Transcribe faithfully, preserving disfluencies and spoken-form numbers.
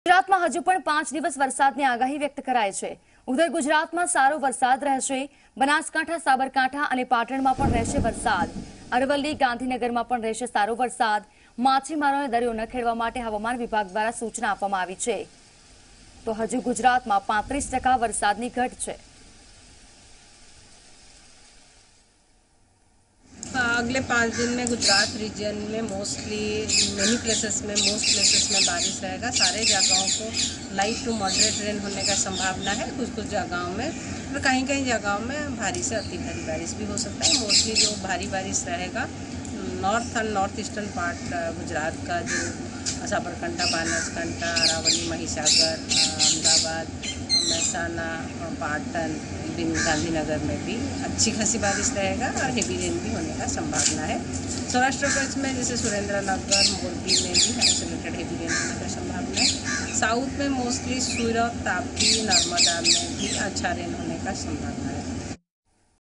ગુજરાતમાં હજુ પણ પાંચ દિવસ વરસાદની આગાહી વ્યક્ત કરાઈ છે। ઉત્તર ગુજરાતમાં સારો વરસાદ રહેશે। બનાસકાંઠા, સાબરકાંઠા અને પાટણમાં પણ રહેશે વરસાદ। અરવલ્લી, ગાંધીનગરમાં પણ રહેશે સારો વરસાદ। માછીમારોને દરિયો ન ખેડવા માટે હવામાન વિભાગ દ્વારા સૂચના આપવામાં આવી છે। તો હજુ ગુજરાતમાં પાંત્રીસ ટકા વરસાદની ઘટ છે। अगले पाँच दिन में गुजरात रीजन में मोस्टली मेनी प्लेसेस में मोस्ट प्लेसेस में बारिश रहेगा। सारे जगहों को लाइट टू मॉडरेट रेन होने का संभावना है। कुछ कुछ जगहों में और कहीं कहीं जगहों में भारी से अति भारी बारिश भी हो सकता है। मोस्टली जो भारी बारिश रहेगा north and north eastern part Gujarat का, जो साबरकांठा, बनासकांठा, अरावली, महिसागर, अहमदाबाद, महसाना, पाटन, गांधीनगर में भी अच्छी खासी बारिश रहेगा और हेवी रेन भी होने का संभावना है। सौराष्ट्र कच्छ में जैसे सुरेंद्रनगर, मोरबी में भी आइसोलेटेड हेवी रेन होने का संभावना है। साउथ में मोस्टली सूरत, तापी, नर्मदा में भी अच्छा रेन होने का संभावना है।